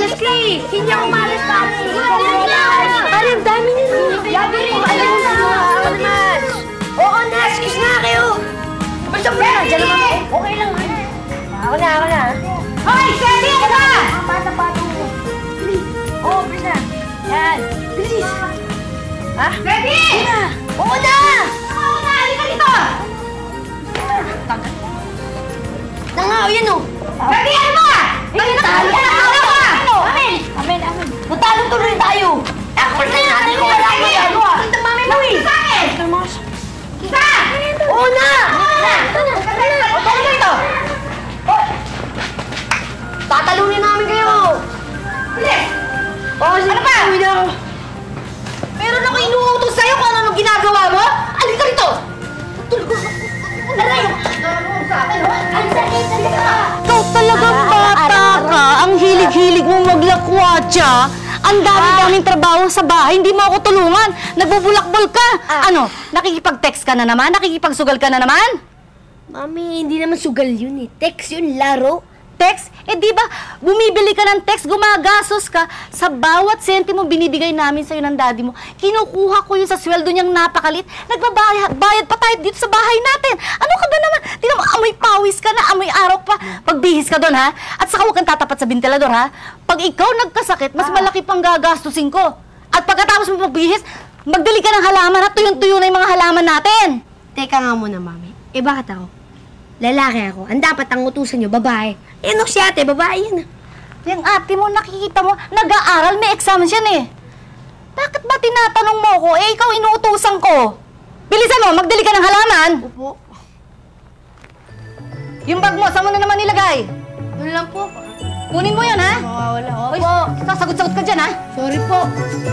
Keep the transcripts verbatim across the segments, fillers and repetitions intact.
Honestly, hindi ako malas pa. Pare, ang dami nyo. Yabi rin. Alam mo na. Ako naman. Oo na, excuse na kayo. Basta po na, dyan naman ako. Okay lang. Ako na, ako na. Hoy, Shelly, ano ba? Pata-pato mo. Bilis. Oo, bilis na. Yan. Bilis. Ha? Shelly! Oo na! Oo na, halika dito! Tanga, o yan o. Shelly, ano ba? Bakit natalo ka? Ano ba? Amen! Amen, amen. Natalo tuloy tayo. Takot na natin kung wala ko yan. Ito mami mo eh. Isa eh! Isa! Oo na! Oo na! Ito na! O, talo dito! Tatalunin namin kayo! Bilis! Oo, sige. Ano ba? Meron ako inuutos sa'yo kung ano ginagawa mo? Alin ka rito! Tulog ko! Aray! Ano sa akin, ho? Alin sa akin! Alin ka! Ikaw talagang bata ka! Ang hilig-hilig mong maglakwatsa! Ang dami-daming trabaho sa bahay, hindi mo ako tulungan! Nagbubulakbol ka! Ano? Nakikipag-text ka na naman? Nakikipagsugal ka na naman? Mami, hindi naman sugal yun eh. Text yun, laro. Text? Eh di ba, bumibili ka ng text, gumagastos ka. Sa bawat sentimo binibigay namin sa'yo ng daddy mo, kinukuha ko yun sa sweldo niyang napakalit. Nagbabayad bayad pa tayo dito sa bahay natin. Ano ka ba naman? Tingnan mo, amoy pawis ka na, amoy araw pa. Pagbihis ka doon, ha? At saka huwag kang tatapat sa ventilador, ha? Pag ikaw nagkasakit, mas malaki pang gagastusin ko. At pagkatapos mo magbihis, magdali ka ng halaman at tuyong-tuyo na yung mga halaman natin. Teka nga muna, Mami. Eh, bakit ako? Lalaki ako. Ang dapat ang utusan nyo, babae. Eh, no si ate, babae yan. Yung ate mo, nakikita mo, nag-aaral, may exam yan eh. Bakit ba tinatanong mo ko? Eh, ikaw inuutusan ko. Bilisan mo, magdali ka ng halaman. Opo. Yung bag mo, saan mo na naman nilagay? Doon lang po. Kunin mo yan, ha? Mawawala. Opo. Uy, sasagot-sagot ka dyan, ha? Sorry po.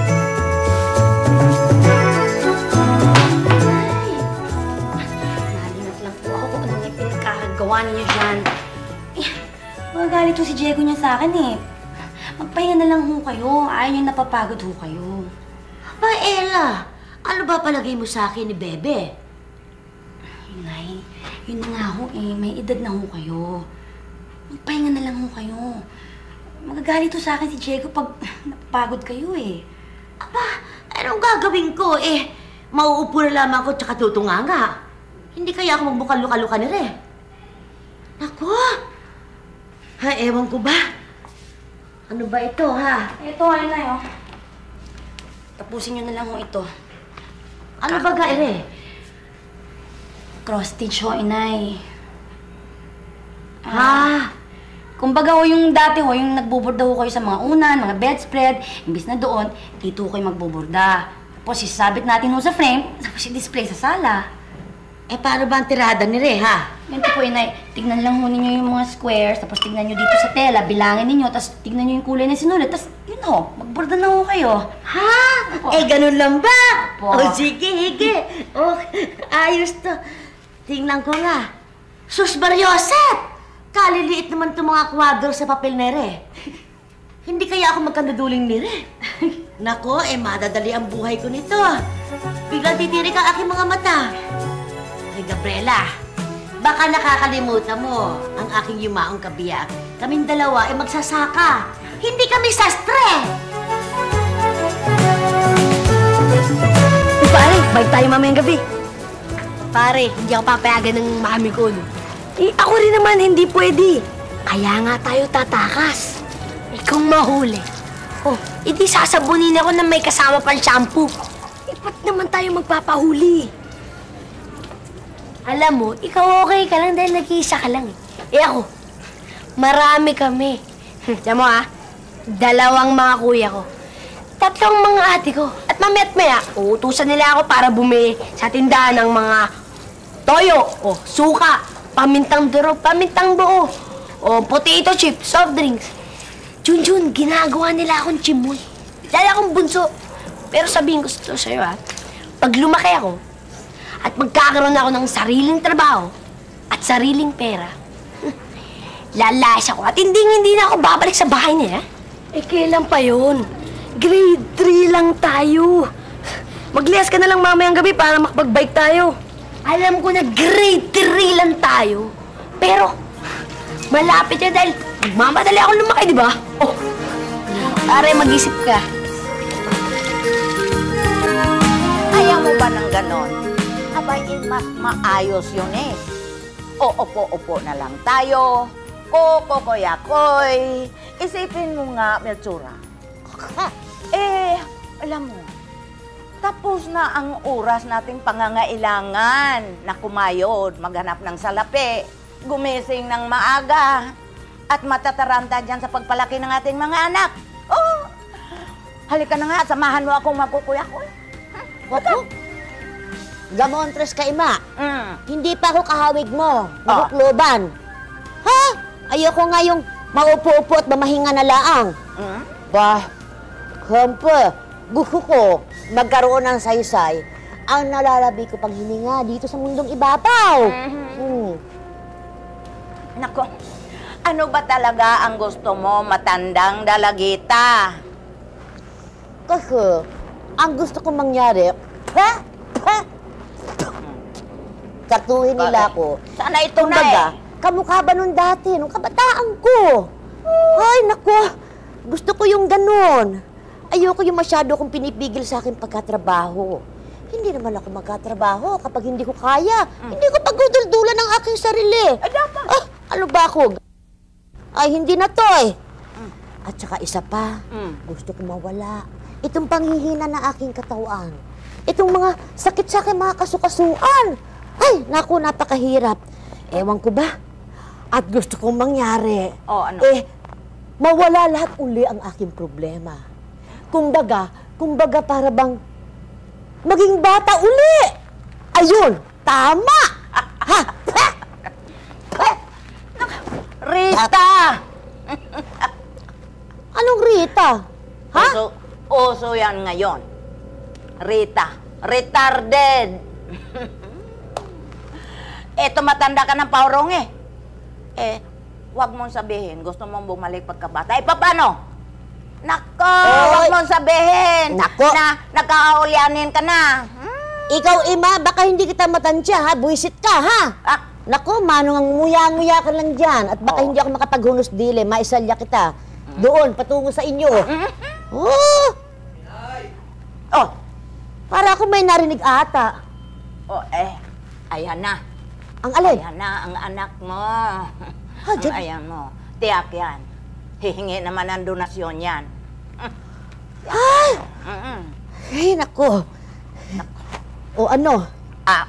Gawa niyo dyan. Eh, magagalit ho si Diego niya sa akin eh. Magpahinga na lang ho kayo. Ayaw niyo napapagod ho kayo. Ba, Ella, ano ba palagay mo sa akin ni Bebe? Inay, yun na nga ho eh. May edad na ho kayo. Magpahinga na lang ho kayo. Magagalit ho sa akin si Diego pag napapagod kayo eh. Aba, anong gagawin ko? Eh, mauupo na lamang ko tsaka tutunganga. Hindi kaya ako magbukal-luka-luka ni Re. Naku! Ha, ewan ko ba? Ano ba ito, ha? Ito, ayun na yun. Tapusin niyo na lang ho ito. Ano ba ga, Re? Cross-stitch ho, inay. Ha? Ah, kumbaga ho yung dati ho, yung nagbuburda ho kayo sa mga unan, mga bedspread, imbis na doon, dito ho kayo magbuburda. Tapos isasabit natin ho sa frame, tapos i-display sa sala. Eh, paano ba ang tirada ni Re, ha? Ganito po, inay. Tignan lang ho ninyo yung mga squares, tapos tignan nyo dito sa tela, bilangin ninyo, tapos tignan nyo yung kulay na sinulat, tapos yun ho, magburda na ho kayo. Ha? Opo. Eh, ganun lang ba? Opo. O, sige, hige. O, ayos to. Tingnan ko nga. Sus, Barriosep! Kaliliit naman itong mga kwadro sa papel na Re. Hindi kaya ako magkanduduling ni Re. Nako, eh, madadali ang buhay ko nito. Biglang titirik ang aking mga mata. Ay, Gabriela, baka nakakalimutan mo ang aking yumaong kabiyak. Kaming dalawa ay magsasaka. Hindi kami sastre! Pare, bike tayo mamayang gabi. Pare, hindi ako papayagan ng mami ko, no? Eh, ako rin naman hindi pwede. Kaya nga tayo tatakas. Ikaw mahuli. Oh, edi sasabunin ako na may kasama pang shampoo. Eh, ba't naman tayo magpapahuli? Alam mo, ikaw okay ka lang dahil nag-iisa ka lang eh. Eh ako, marami kami. Alam mo ah, dalawang mga kuya ko. Tatlong mga ate ko. At mamaya at maya, uutusan nila ako para bumili sa tindahan ng mga toyo, o suka, pamintang durog, pamintang buo, o potato chips, soft drinks. Junjun, ginagawa nila akong chimoy. Dahil akong bunso. Pero sabihin ko ito sa'yo ha, pag lumaki ako, at magkakaroon ako ng sariling trabaho at sariling pera, lalayas ako at hindi-hindi na ako babalik sa bahay niya. Eh, kailan pa yun? Grade three lang tayo. Mag-less ka na lang mamayang gabi para makapag-bike tayo. Alam ko na grade three lang tayo. Pero, malapit yan dahil magmamadali ako lumaki, di ba? Oh, Pare, mag-isip ka. Ayaw mo ba ng ganon? Abay, eh, mas maayos yun eh. O, opo-opo na lang tayo. Kukokoy-akoy. Isipin mo nga, Melchora. Eh, alam mo, tapos na ang oras nating pangangailangan na kumayod, maghanap ng salapi, gumising ng maaga, at matataranta dyan sa pagpalaki ng ating mga anak. Oh, halika na nga, samahan mo akong magkukuya-kuy. Wako? Gamontres ka, ima. Mm. Hindi pa ako kahawig mo. Mahukloban. Ha? Ayoko nga yung maupo-upo at mamahinga na laang. Mm? Bah, kampa, gusto ko magkaroon ng saysay ang nalalabi ko pang hininga dito sa mundong ibabaw. Mm-hmm. Hmm. Nako, ano ba talaga ang gusto mo, matandang dalagita? Kasi, ang gusto kong mangyari, ha? Ha? Katuhin nila Bakit? ako. Sana ito na Kumbaga, eh. kamukha ba nun dati, nung kabataan ko? Ay, nako, gusto ko yung ganun. Ayoko yung masyado kong pinipigil sa akin pagkatrabaho. Hindi naman ako magkatrabaho kapag hindi ko kaya. Mm. Hindi ko pagduduldulan ng aking sarili. Ay, dapat. Ah, ano ba ako? Ay, hindi na to eh. At saka isa pa, Mm. gusto ko mawala. Itong panghihina ng aking katawan. Itong mga sakit sa akin, mga kasukasuan. Ay, naku, napakahirap. Ewan ko ba? At gusto kong mangyari. Oh, ano? Eh, mawala lahat uli ang aking problema. Kumbaga, kumbaga para bang maging bata uli. Ayun, tama! Ha? Ha? Ha? Rita! Anong Rita? Ha? Uso, uso yan ngayon. Rita. Retarded. Eto, matanda ka ng paurong eh. Eh, wag mong sabihin, gusto mong bumalik pagkabata. Eh, paano? Nako, wag Oy. mong sabihin Nako. na nagkakaulyanin ka na. Hmm? Ikaw, Ima, baka hindi kita matansya, ha? Buisit ka, ha? Ah, Naku, manong ang nguya-nguya ka lang dyan. At baka Oo. hindi ako makapaghunos dili, maisalya kita. Doon, patungo sa inyo. mm-hmm. Oh! Oh, Para ako may narinig ata. oh, eh, ayan na. Ang alin? Ayan na, ang anak mo. Ha, dyan? Ayan mo. Tiyak yan. Hihingi naman ng donasyon yan. Ay! Mm-mm. Ay, nako. O ano? Ah.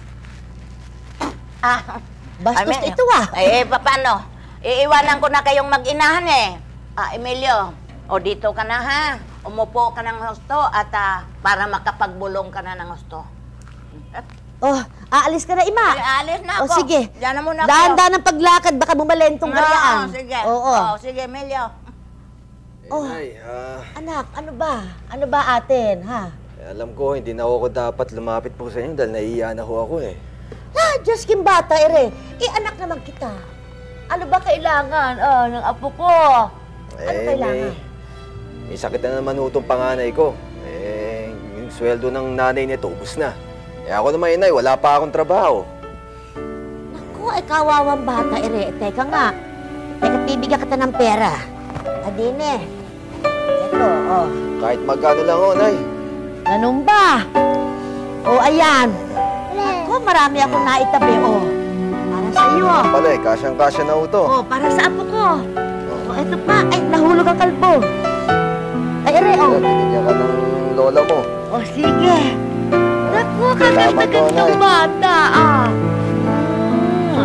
Ah. Bastos Ay, ito, ah. Eh, paano? Iiwanan ko na kayong mag-inahan eh. Ah, Emilio, o dito ka na ha. Umupo ka ng husto at ah, para makapagbulong ka na ng husto. Oh, aalis ka na, Ima. Ay, alis na O, ako. sige. Diyan na muna ako. Dahan-dahan ang paglakad, baka bumalentong Oo, garyaan. sige. Oo. Oo, sige, Emilio. Oh. Ay, ah, Anak, ano ba? Ano ba atin, ha? eh, alam ko, hindi na ako dapat lumapit po sa inyo dahil naiiyan na ho ako eh. Ah, Diyos kim bata, ere. Eh, anak naman kita. Ano ba kailangan? Oh, ng apo ko. Ano Eh, kailangan? May, may sakit na naman utong panganay ko. Eh, yung sweldo ng nanay niya, ubus na. Eh, ako naman, inay, wala pa akong trabaho. Naku, ay kawawang bata, ere. Teka nga. Teka, bibigyan kita ng pera. Adine. Ito, oh. Kahit magkano lang ho, nay. Ganun ba? O, ayan. Naku, marami akong naitabi, oh. Para sa iyo, oh. Pala eh, kasyang-kasya na ho to. Oh, para sa apo ko. Oh, ito pa. Ay, nahulog ang kalbo. Ay, ere, oh. Binigyan ka ng lola mo. Oh, sige. Naku, Salamat po, kaganda-gandang Nay. bata, ah. Mm.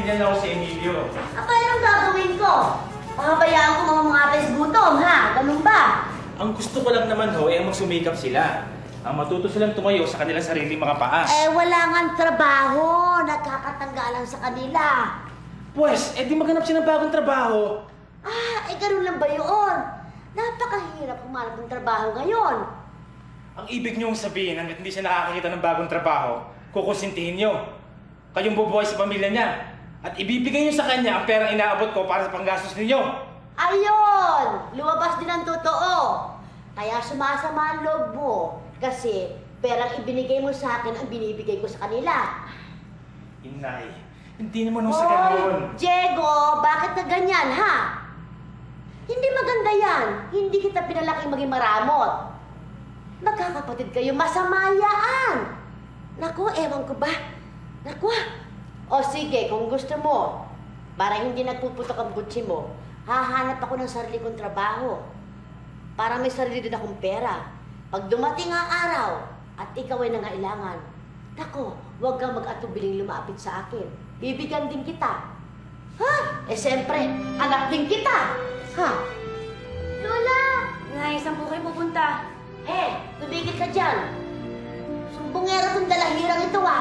ganyan ako si Emilio. Apa, anong gagawin ko? Pahabayaan ko mga mga ates gutom, ha? Ganun ba? Ang gusto ko lang naman ho, eh magsumikap sila. Ang matuto silang tumayo sa kanilang sariling mga paa. Eh, wala nga trabaho. Nagkakatanggalan sa kanila. Pwes, eh di maghanap siya ng bagong trabaho. Ah, eh ganun lang ba yun? Napakahirap humanap ng trabaho ngayon. Ang ibig niyong sabihin, hanggat hindi siya nakakakita ng bagong trabaho, kukonsintihin niyo. Kayong bubuhay sa pamilya niya. At ibibigay niyo sa kanya ang perang inaabot ko para sa panggastos ninyo. Ayun! Lumabas din ang totoo. Kaya sumasama ang loob mo. Kasi perang ibinigay mo sa akin ang binibigay ko sa kanila. Inay, hindi naman ho sa ganoon. Diego, bakit ka ganyan, ha? Hindi maganda yan. Hindi kita pinalaking maging maramot. Magkakapatid kayo, masama yan. Naku, ewan ko ba? Naku, o sige, kung gusto mo, para hindi nagpuputok ang butsi mo, hahanap ako ng sarili kong trabaho. Para may sarili din akong pera. Pag dumating ang araw at ikaw ay nangailangan, naku, huwag kang mag-atubiling lumapit sa akin. Bibigyan din kita. Ha? Eh, siyempre, anak din kita. Ha? Lola! Nay, saan po kayo pupunta? Eh, tumigil ka dyan. Sumbongero tong dalahirang ito, ah.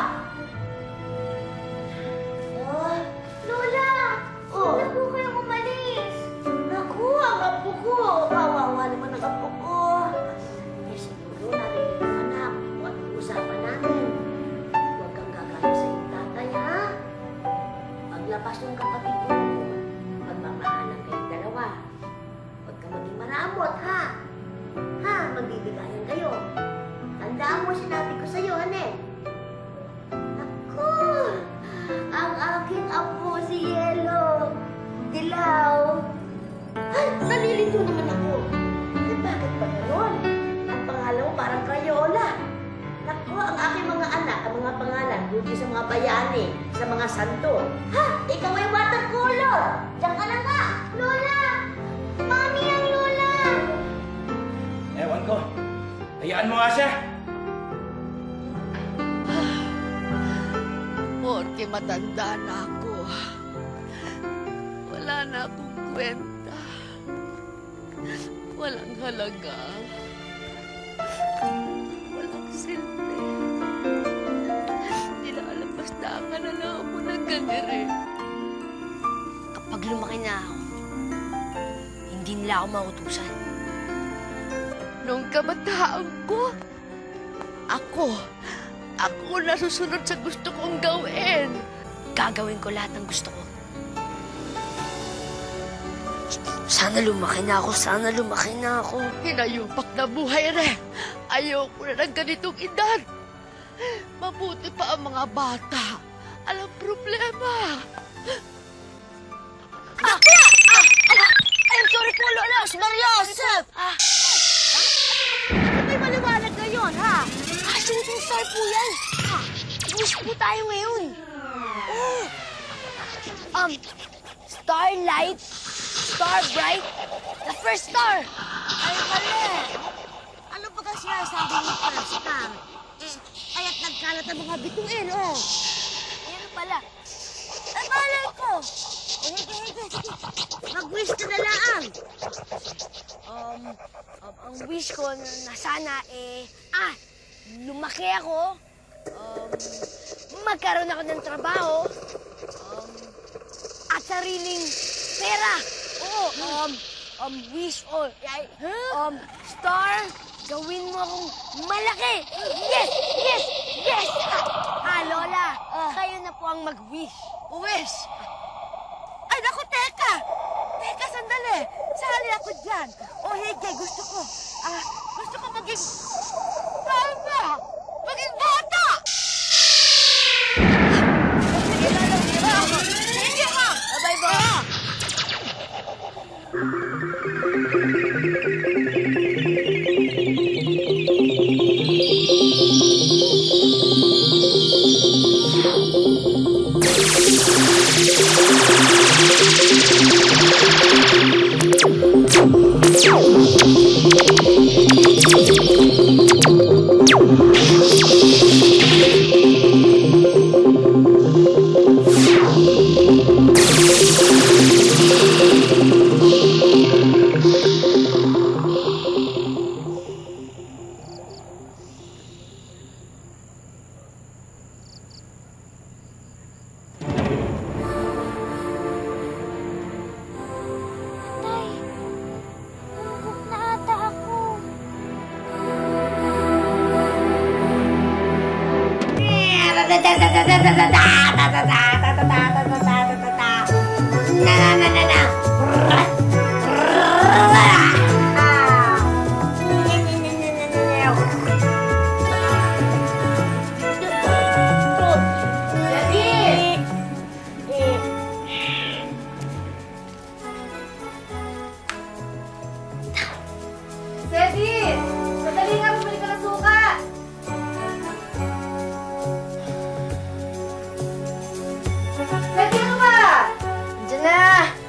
Oh, Lola! Oh. Huwag po kayong umalis. Naku, ang apo ko. Kawawa naman ang apo ko. Eh, siguro narinig mo, anak, kung anong usapan natin. Huwag kang gagalit sa iyong tatay, ha? Paglabas ng kapatid mo, magmamahalan kayong dalawa. Huwag kang maging maramot, ha? Ha? Magbibigayan kayo. Tandaan mo sinabi ko sa'yo, ane. Naku! Ang aking apo si Yelo. Dilaw. Ay, nalilito naman ako. Eh, bakit ba gano'n? Ang pangalan mo parang Crayola. Naku, ang aking mga anak, ang mga pangalan, buti sa mga bayani, sa mga santo. Ha? Ikaw ay watercolor. Diyan ka na nga. Lola! Mami ang Lola! Ewan ko. Hayaan mo nga siya. Porque matanda na ako. Wala na akong kwenta. Walang halaga. Walang silbi. Nilalabas-dakan na lang ako ng ganire. Kapag lumaki na ako, hindi nila ako mautusan. Nung kabataan ko, ako, ako nasusunod sa gusto kong gawin. Gagawin ko lahat ng gusto ko. Sana lumaki na ako, sana lumaki na ako. Hinayupak na buhay rin. Ayoko na ng ganitong edad. Mabuti pa ang mga bata. Alam problema. Ah! Ah! Ah! I'm sorry po, Lola! Mariosep! Ah! May maliwanag ngayon, ha? Ah, shooting star po yan! Ah! Wish po tayo ngayon! Oh! Um, Starlight, Starbright, the first star! Ay, mali! Ano ba kasi sinasabi ni First Star? Eh, kaya't nagkalat ang mga bituin, oh! Yan pala. Ay, malay ko! O, hige, hige, sige. Mag-wish ka na lang. Um, um, ang wish ko na, na sana eh, ah, lumaki ako, um, magkaroon ako ng trabaho, um, at sariling pera. Oo, um, um, wish, oh, ay, um, star, gawin mo akong malaki. Yes, yes, yes! Ah, Lola, kayo na po ang mag-wish. Wish! Ay, naku, teka! Teka, sandali! Sali ako dyan. O, hige, gusto ko. Ah, gusto ko maging... Tama! Maging bata! Sige, lalo. Sige, ha! Abay ba? Thank you. Na na na na na. Ceci! Madali nga, bumili ka ng suka! Ceci, ano ba? Diyan na!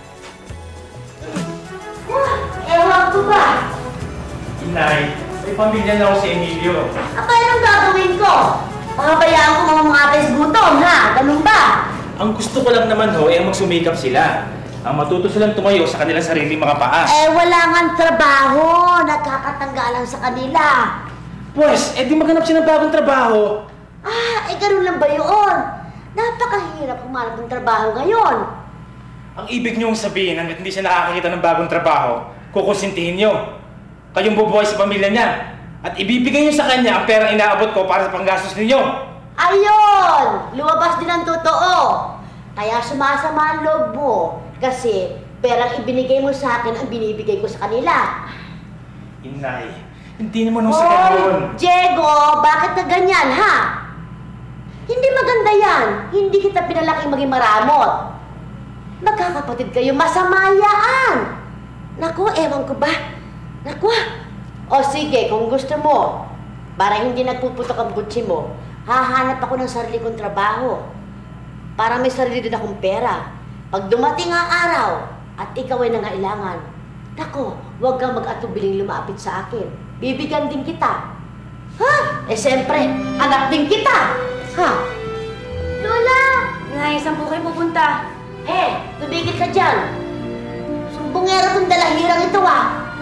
Ewan ko ba? Inay, may pamilya na ako si Emilio. Apa anong gagawin ko? Papabayaan ko mga mga ates gutom, ha? Ganun ba? Ang gusto ko lang naman ho, eh magsumikap sila. Ang matuto silang tumayo sa kanilang sariling mga paa. Eh, wala nga trabaho. Nagkakatanggalan sa kanila. Pwes, eh di maghanap siya ng bagong trabaho. Ah, eh ganun lang ba yun? Napakahirap humanap ng trabaho ngayon. Ang ibig niyong sabihin, hanggat hindi siya nakakakita ng bagong trabaho, kukonsintihin niyo. Kayong bubuhay sa pamilya niya. At ibibigay niyo sa kanya ang perang inaabot ko para sa panggastos ninyo. Ayun! Lumabas din ang totoo. Kaya sumasama ang loob mo. Kasi perang ibinigay mo sa akin ang binibigay ko sa kanila. Inay, hindi naman ho sa ganun. Diego, bakit ka ganyan, ha? Hindi maganda yan. Hindi kita pinalaking maging maramot. Magkakapatid kayo, masama yan. Naku, ewan ko ba? Naku, o sige, kung gusto mo, para hindi nagpuputok ang butsi mo, hahanap ako ng sarili kong trabaho. Para may sarili din akong pera. Pag dumating ang araw at ikaw ay nangailangan, naku, huwag kang mag-atubiling lumapit sa akin. Bibigyan din kita. Ha? Eh, siyempre, anak din kita. Ha? Lola! Nay, saan po kayo pupunta? Eh, tumigil ka dyan. Sumbongero tong dalahirang ito, ah.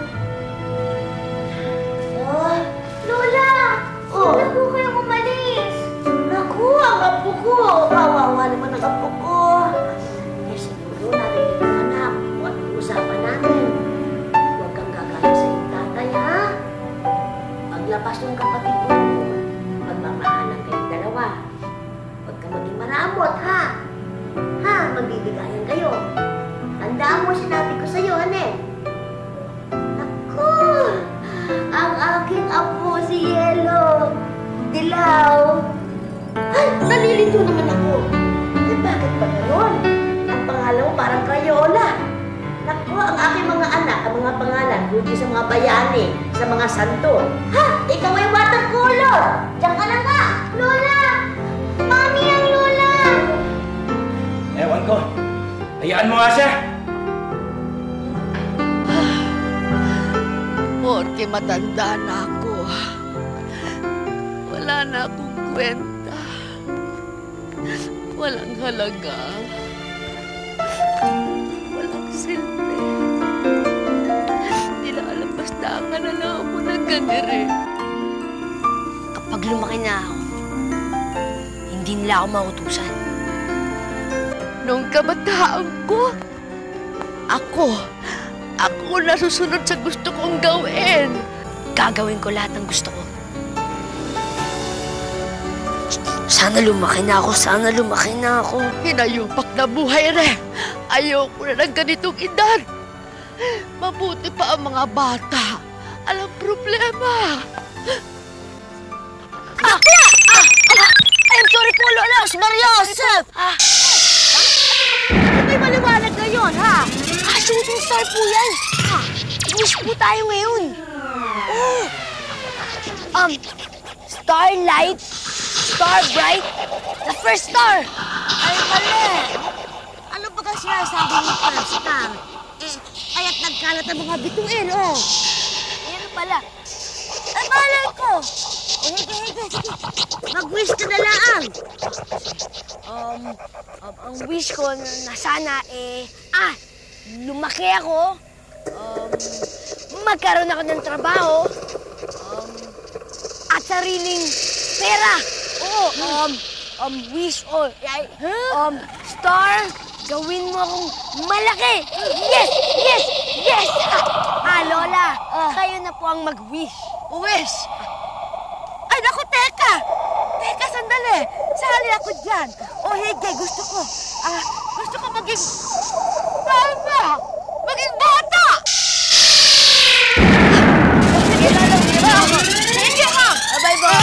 Oh, Lola! Oh. Saan po kayo umalis? naku, ang apo ko. Kawawa naman ang apo ko. Eh, siguro narinig mo, anak, kung anong usapan natin. Huwag kang gagaya sa iyong tatay, ha? Paglabas ng kapatid mo, magmamahalan kayong dalawa. Huwag kang maging maramot, ha? Ha? Magbibigayan kayo. Tandaan mo sinabi ko sa'yo, ane. Naku! Ang aking apo si Yelo. Dilaw. Ay, nalilito naman ako. Eh, bakit ba gano'n? Ang pangalan mo parang Crayola. Naku, ang aking mga anak, ang mga pangalan, buti sa mga bayani, sa mga santo. Ha? Ikaw ay watercolor. Diyan ka na nga. Lola! Mami ang Lola! Ewan ko. Hayaan mo nga siya. Porque matanda na ako. Wala na akong kwenta. Walang halaga. Walang silbi. Hindi na alam basta ang nalalaman mo na ganire. Kapag lumaki na ako, hindi nila ako mautusan. Nung kabataan ko, ako, ako nasusunod sa gusto kong gawin. Gagawin ko lahat ng gusto ko. Sana lumaki na ako, sana lumaki na ako. Hinayupak na buhay rin. Ayoko na ng ganitong edad. Mabuti pa ang mga bata. Alam problema. Ah! Ah! Ah! I'm sorry po, Lola! Mariosep! Ah! May maliwanag ngayon, ha? Ah, shooting star po yan! Ah, wish po tayo ngayon! Oh! Um, starlight, star bright, the first star! Ay, mali. Ano ba kasi sinasabi ni first star? Eh, kaya't nagkalat ang mga bituin, oh. Yan pala. Ay, malay ko. O, hige, hige, sige. Mag-wish ka na lang. Um, um, ang wish ko na, na sana eh, ah, lumaki ako, um, magkaroon ako ng trabaho, um, at sariling pera. Oo, um, um, wish, oh, ay, um, star, gawin mo akong malaki. Yes, yes, yes! Ah, Lola, kayo na po ang mag-wish. Wish. Ay, naku, teka. Teka. Teka, sandali. Sali ako dyan. O, hige, gusto ko. Ah, gusto ko maging... Bata! Maging bata! Sige, lalawin mo ako. Sige ka! Abay mo.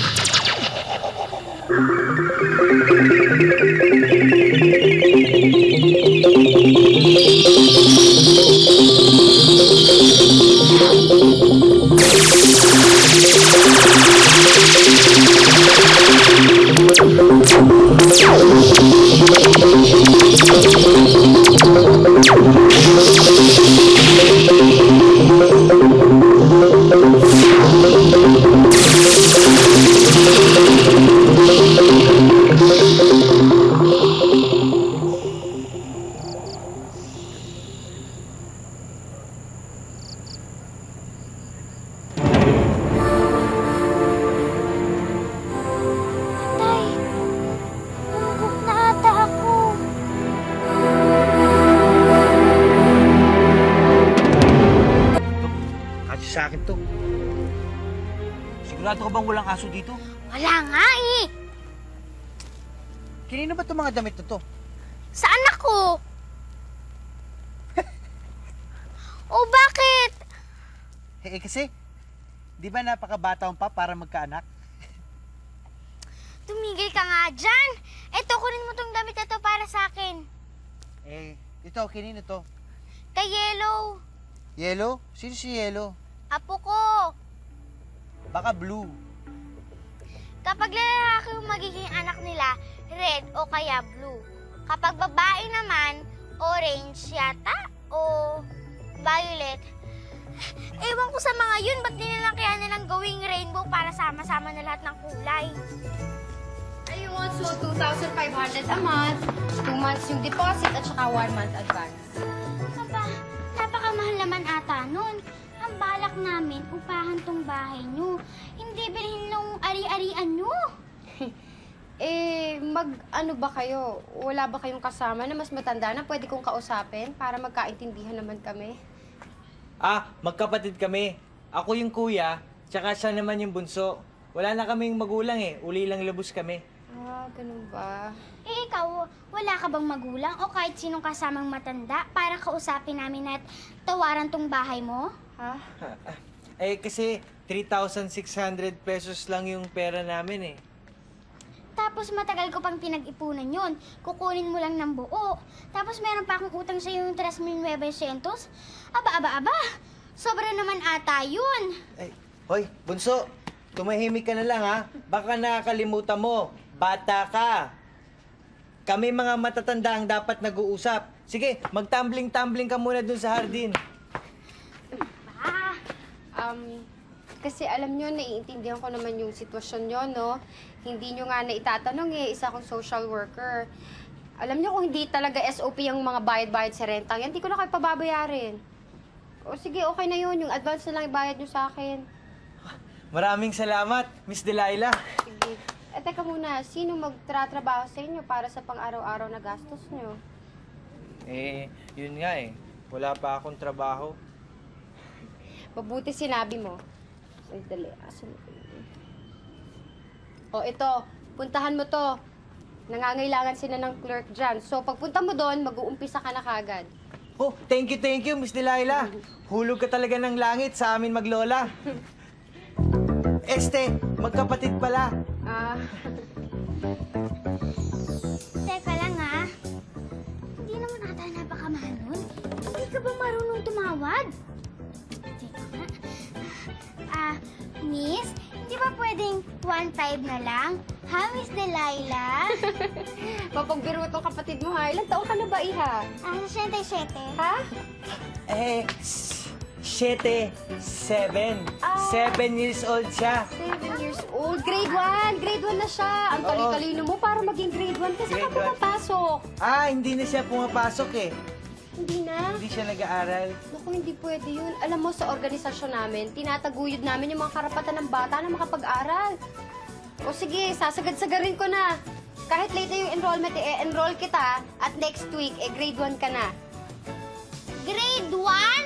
Tay, nangungok na ata ako. Kasi sa akin to. Sigurado ka bang walang aso dito? Wala nga eh. Kanino ba itong mga damit na to? Sa anak ko. Oh, bakit? Eh, eh kasi, di ba napakabata mo pa para magkaanak? Tumigil ka nga dyan. Eto, kunin mo tong damit na to para sa akin. Eh, ito, kanino to? Kay Yellow. Yellow? Sino si Yellow? Apo ko. Baka blue. Kapag lalaki yung magiging anak nila, red o kaya blue. Kapag babae naman, orange yata o violet. Ewan ko sa mga yun, ba't nilang kaya nilang gawing rainbow para sama-sama na lahat ng kulay? Ayun, so two thousand five hundred a month, two months yung deposit at saka one month advance. Aba, napakamahal naman ata nun. Ang balak namin, upahan tong bahay nyo. Hindi bilhin nung ari-arian nyo. Eh, mag-ano ba kayo? Wala ba kayong kasama na mas matanda na pwede kong kausapin para magkaintindihan naman kami? Ah, magkapatid kami. Ako yung kuya, tsaka siya naman yung bunso. Wala na kaming magulang eh, uli lang lubos kami. Ah, ganun ba? Eh ikaw, wala ka bang magulang o kahit sinong kasamang matanda para kausapin namin at tawaran tong bahay mo? Ha? Eh kasi three thousand six hundred pesos lang yung pera namin eh. Tapos matagal ko pang pinag-ipunan yon. Kukunin mo lang ng buo. Tapos meron pa akong utang sa yung tres mil nueve cientos. Aba, aba, aba. Sobra naman ata yun. Ay, hoy, bunso, tumahimik ka na lang ha. Baka nakakalimutan mo, bata ka. Kami mga matatanda ang dapat nag-uusap. Sige, mag-tumbling-tumbling ka muna dun sa hardin. Ah, Um, kasi alam nyo, naiintindihan ko naman yung sitwasyon nyo, no? Hindi nyo nga na itatanong eh, isa akong social worker. Alam nyo kung hindi talaga S O P yung mga bayad-bayad sa rentang yan, hindi ko na kayo pababayarin. O sige, okay na yun. Yung advance na lang ibayad nyo sa akin. Maraming salamat, Miss Delilah. Sige. Eh, teka muna, sino magtratrabaho sa inyo para sa pang-araw-araw na gastos nyo? Eh, yun nga eh. Wala pa akong trabaho. Mabuti sinabi mo. Ay, dali. Asan mo yun? O, ito. Puntahan mo to. Nangangailangan sila ng clerk dyan. So, pagpunta mo doon, mag-uumpisa ka na kagad. Oh, thank you, thank you, Miss Delilah. Hulog ka talaga ng langit sa amin maglola. Este, magkapatid pala. Ah, teka lang ah. Hindi naman ata napakamahal nun. Hindi ka ba marunong tumawad? Teka nga. Ah, Miss, hindi ba pwedeng one five na lang? Ha, Miss Delilah? mapagbiro tong kapatid mo ha. Ilang taon ka na ba, Iha? Ah, siyete-siyete. Ha? Eh, s- Siyete, seven. Ah. Seven years old siya. Seven years old. Grade one. Grade one na siya. Ang Oo. talino mo para maging grade one. Kasi ka Grade one. pumapasok. Ah, hindi na siya pumapasok eh. Hindi na. Hindi siya nag-aaral. Naku, hindi pwede yun. Alam mo, sa organisasyon namin, tinataguyod namin yung mga karapatan ng bata na makapag-aral. O sige, sasagad-sagarin ko na. Kahit late na yung enrollment, eh, enroll kita at next week, eh, grade one ka na. Grade one?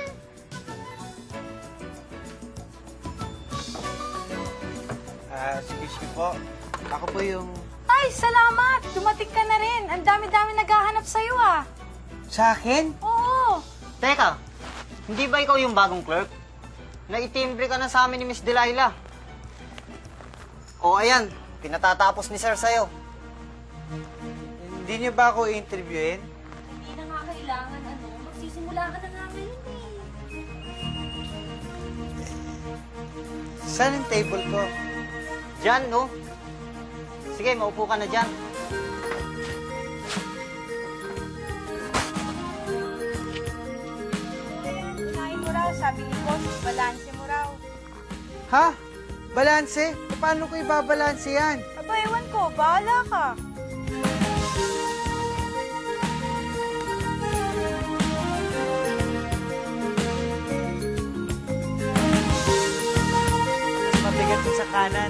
Ah, excuse me po. Ako po yung... Ay, salamat! Dumating ka na rin. Ang dami-dami naghahanap sa'yo ah. Sa akin? Oo. Teka, hindi ba ikaw yung bagong clerk? Naitimbre ka na sa amin ni Miss Delilah. O ayan, pinatatapos ni Sir sa'yo. Hindi niyo ba ako i-interviewin? Hindi na nga kailangan, ano. Magsisimula ka na nga ngayon eh. Saan yung table ko? Diyan, no? Sige, maupo ka na dyan. Kumain mo raw, sabi ni Boss, balanse mo raw. Ha? Balanse? Paano ko ibabalanse yan? Aba, ewan ko, bahala ka. Mas mabigat yung sa kanan.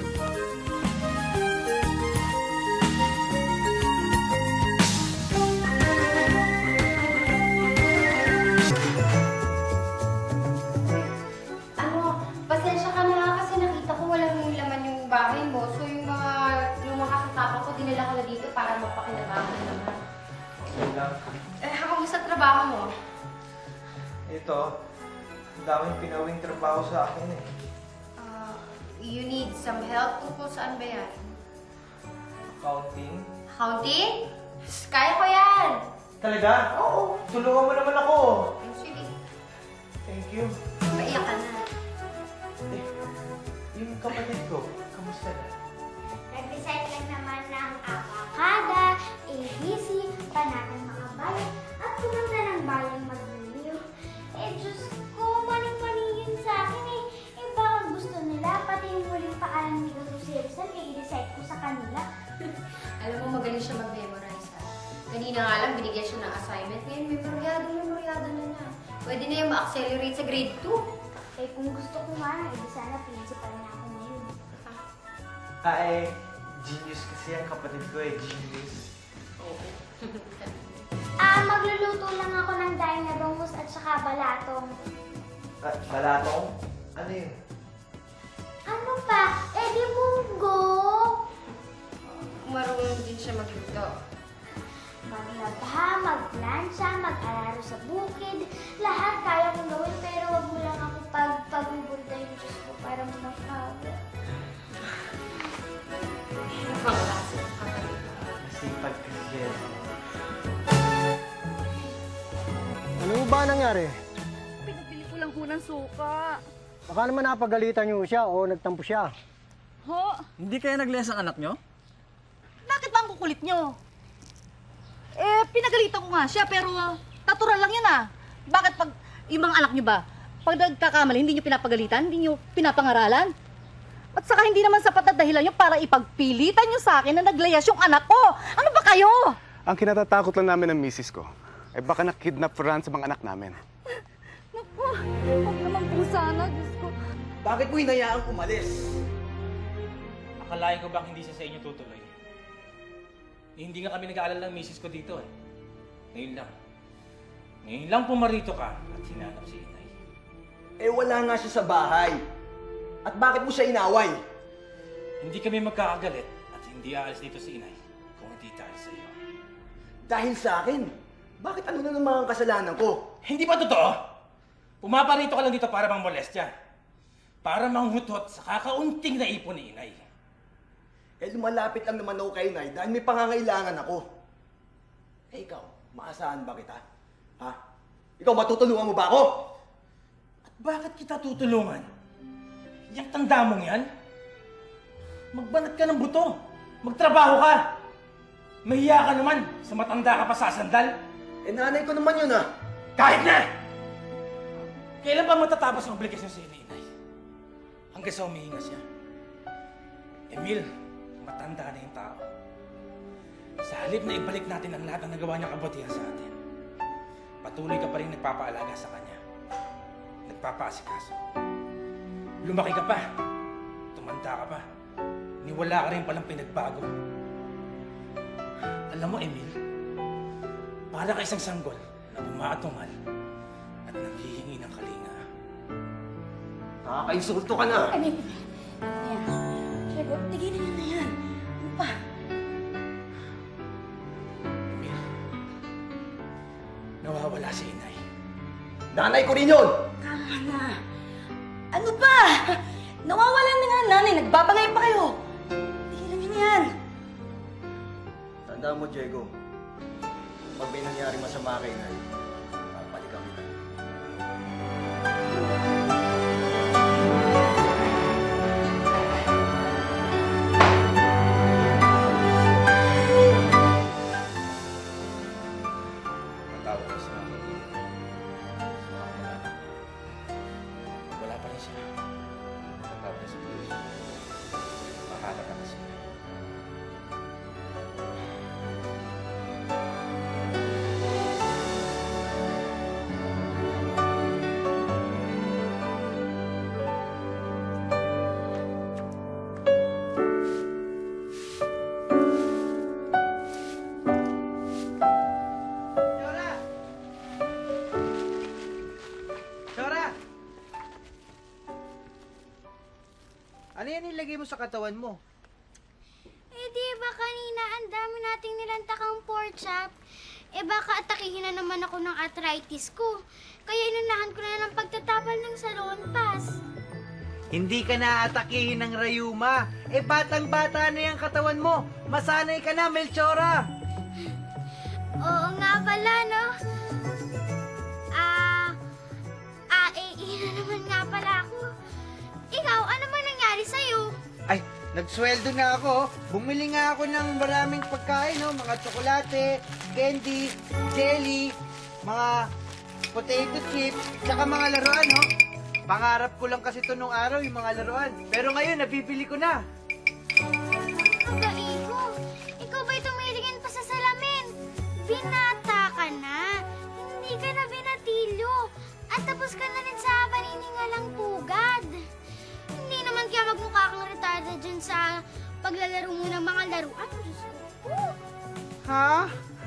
Ano, pasensya ka na kasi nakita ko walang laman yung bahay mo. So yung mga, yung mga kasama ko, dinala ko na dito para mapakinabangan naman. Okay lang. Eh, kamusta trabaho mo? Ito, ang daming pinawing trabaho sa akin eh. Uh, you need some help? Tungkol saan ba yan? Accounting. Accounting? Kaya ko yan! Talaga? Oo. Tulungan mo naman ako. Sige. Thank you. Maiyak ka na. Eh, yung kapatid ko, kamusta na? Nag-recite lang naman ng abakada, A B C, panatang makabayan, at pumunta ng bayang magliliw. Eh, Diyos ko, maning-mani yun sa akin eh. Eh, baka gusto nila, pati yung huling paalam ni Guru Sirsan, eh, i-recite ko sa kanila. Alam mo, magaling siya mag-memorize ha. Kanina nga lang, binigyan siya ng assignment. Ngayon, memoryado, memoryado na na. Pwede na yung ma-accelerate sa grade two. Eh, kung gusto ko nga, eh, di sana principal na ako ngayon. Ah, eh, genius kasi ang kapatid ko eh, genius. Ah, magluluto lang ako ng daing na bangus at saka balatong. Ah, balatong? Ano yun? Ano pa? Eh, di munggo! Marunong din siya magluto. Maglaba, magplansya, mag-araro sa bukid. Lahat kaya kong gawin, pero wag mo lang ako pag pagbubunta yung Diyos ko para makawa. Sipag kasi yan. Ano ba nangyari? Pinagbili ko lang ho ng suka. Baka naman napagalitan niyo siya o nagtampo siya. Ho? Hindi kaya naglayas ang anak nyo? Bakit ba ang kukulit nyo? Eh, pinagalitan ko nga siya, pero uh, natural lang yun ah. Bakit pag yung mga anak nyo ba, pag nagkakamali, hindi nyo pinapagalitan, hindi nyo pinapangaralan? At saka hindi naman sapat na dahilan nyo para ipagpilitan nyo sa akin na naglayas yung anak ko. Ano ba kayo? Ang kinatatakot lang namin ng misis ko, ay baka na-kidnap for ransom ang anak namin. Naku, huwag naman po sana, Diyos ko. Bakit mo hinayaang umalis? Akalain ko bang hindi siya sa inyo tutuloy? Eh, hindi nga kami nag-aalala ng misis ko dito eh. Ngayon lang. Ngayon lang pumarito ka at hinanap si inay. Eh wala nga siya sa bahay. At bakit mo siya inaway? Hindi kami magkakagalit at hindi aalis dito si inay kung hindi dahil sa iyo. Dahil sa akin? Bakit ano na naman ang kasalanan ko? Hindi ba totoo? Pumaparito ka lang dito para mang molestya. Para manghutot sa kakaunting naipon ni inay. Eh lumalapit lang naman ako kay inay dahil may pangangailangan ako. Eh ikaw, maasahan ba kita? Ha? Ikaw, matutulungan mo ba ako? At bakit kita tutulungan? Yang tanda mong yan? Magbanat ka ng buto. Magtrabaho ka. Mahiya ka naman sa matanda ka pa sa sandal. Eh nanay ko naman yun ah. Kahit na! Kailan ba matatapos ang obligasyon sa inay? Hanggang sa humihinga siya. Emil, matanda na yung tao. Sa halip na ibalik natin ang lahat ng nagawa niyang kabutihan sa atin, patuloy ka pa rin nagpapaalaga sa kanya. Nagpapaasikaso. Lumaki ka pa. Tumanda ka pa. Niwala ka rin palang pinagbago. Alam mo, Emil, para ka isang sanggol na umaatungal at nanghihingi ng kalinga. Nakaka-insulto ka na! Emil! Yan. Diego, tigilan niyo na yan. Nanay ko rin yun! Tama na. Ano ba? Nawawalan na nga nanay. Nagbabagay pa kayo. Tigilan niyo na yan. Tandaan mo, Diego. Pag may nangyari masama kay Nay, papalikan kita. Matawag ka sa mga pag-ibig. Sa mga kamag-anak. Wala pa rin siya. Matawag ka sa pulis. Mahanap ka kasi. Chora! Ano yan nilagay mo sa katawan mo? Eh di ba kanina ang dami nating nilantakang pork chop? Eh baka atakihin na naman ako ng arthritis ko. Kaya inunahan ko na ng pagtatapal ng salon pass. Hindi ka naatakihin ng rayuma. Eh, batang-bata na yung katawan mo. Masanay ka na, Melchora. Oo nga pala, no? Ah, ah, eh, ina naman nga pala ako. Ikaw, ano ba nangyari sa'yo? Ay, nagsweldo na ako. Bumili nga ako ng maraming pagkain, no? Mga tsokolate, candy, jelly, mga potato chips, tsaka mga laruan, no? Pangarap ko lang kasi ito nung araw, yung mga laruan. Pero ngayon, nabibili ko na. Kaiho, ikaw ba'y tumilingin pa sa salamin? Binata ka na. Hindi ka na binatilyo. At tapos ka na rin sa paniningalang pugad. Hindi naman kaya magmukha kang retarda dyan sa paglalaro mo ng mga laruan. Diyos ko. Ha?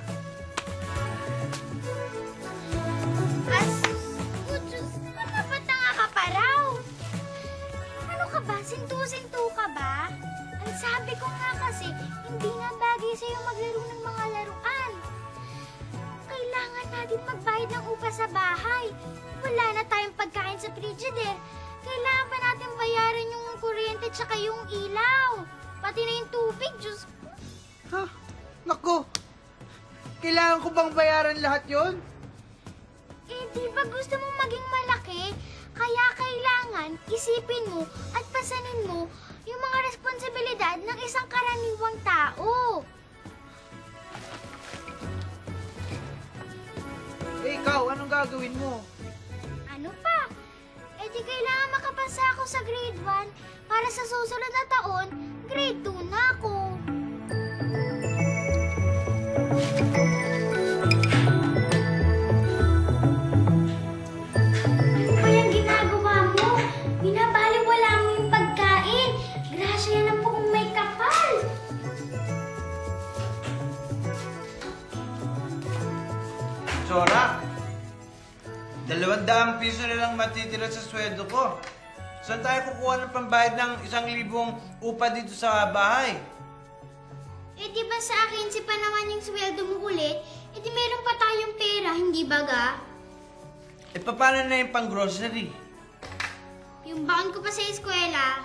As, oh, Diyos, napatanga ka pa raw. Ano ka ba? Sintu-sintu ka ba? Ang sabi ko nga kasi, hindi nga bagay sa'yo maglaro ng mga laruan. Kailangan natin magbayad ng upa sa bahay. Wala na tayong pagkain sa frigidaire. Kailangan pa natin bayaran yung kuryente tsaka yung ilaw. Pati na yung tubig, Diyos ko. Ha? Naku! Kailangan ko bang bayaran lahat yon? Eh, di ba gusto mong maging malaki? Kaya kailangan isipin mo at pasanin mo yung mga responsibilidad ng isang karaniwang tao. Eh, ikaw, anong gagawin mo? Ano pa? Eh, di kailangan makapasa ako sa grade one para sa susunod na taon, grade two na ako. Ano ba yung ginagawa mo? Binabaliwala mo yung pagkain. Grasya yan ang buong may kapal. Chora! Dalawang daang piso na lang matitira sa sweldo ko. Saan tayo kukuha ng pambayad ng isang libong upa dito sa bahay? Eh, di ba sa akin si pa naman yung sweldo mo ulit? Eh, di meron pa tayong pera, hindi ba ga? Eh, paano na yung pang-grocery? Yung baon ko pa sa eskwela.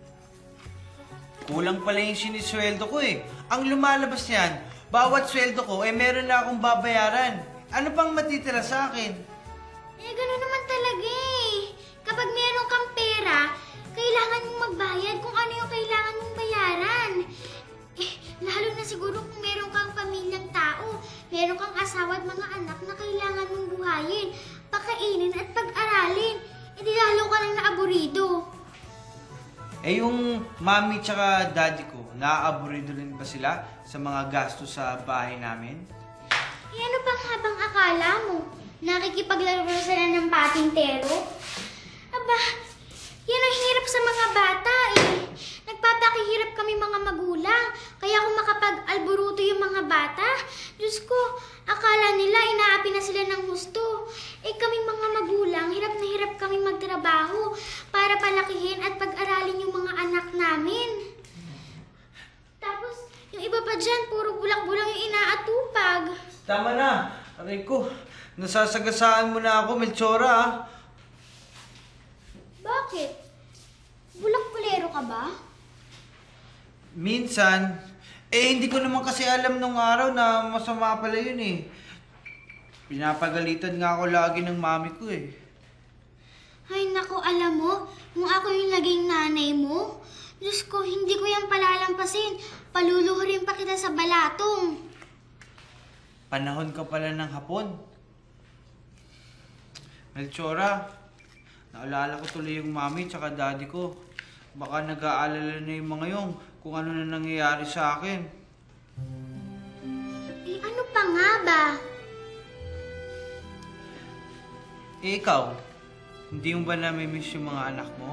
Kulang pala yung sinisweldo ko eh. Ang lumalabas yan, bawat sweldo ko, eh meron na akong babayaran. Ano pang matitira sa akin? Eh, gano'n naman talaga eh. Kapag meron kang pera, kailangan mong magbayad kung ano yung kailangan mong bayaran. Eh, lalo na siguro kung meron kang pamilyang tao, meron kang asawa at mga anak na kailangan mong buhayin, pakainin at pag-aralin. Eh, di lalo ka lang naaburido. Eh yung mami tsaka daddy ko, naaaburido rin ba sila sa mga gastos sa bahay namin? Eh, ano pang habang akala mo? Nakikipaglaro na sila ng patintero? Aba, yan ang hirap sa mga bata eh. Nagpapakihirap kami mga magulang. Kaya kung makapag-alburuto yung mga bata, Diyos ko, akala nila inaapi na sila ng husto. Eh kaming mga magulang, hirap na hirap kami magtrabaho para palakihin at pag-aralin yung mga anak namin. Tapos, yung iba pa dyan, puro bulak-bulang yung inaatupag. Tama na! Aray ko, Nasasagasaan mo na ako, Melchora, ah. Bakit? Bulak-bulero ka ba? Minsan, eh hindi ko naman kasi alam nung araw na masama pala yun eh. Pinapagalitan nga ako lagi ng mami ko eh. Ay naku, alam mo, kung ako yung naging nanay mo, Diyos ko, hindi ko yan palalampasin. Paluluhurin pa kita sa balatong. Panahon ka pala ng hapon. Melchora, naalala ko tuloy yung mami tsaka daddy ko. Baka nag-aalala na yung mga yung kung ano na nangyayari sa akin. Eh, ano pa nga ba? Eh, ikaw, hindi mo ba namimiss yung mga anak mo?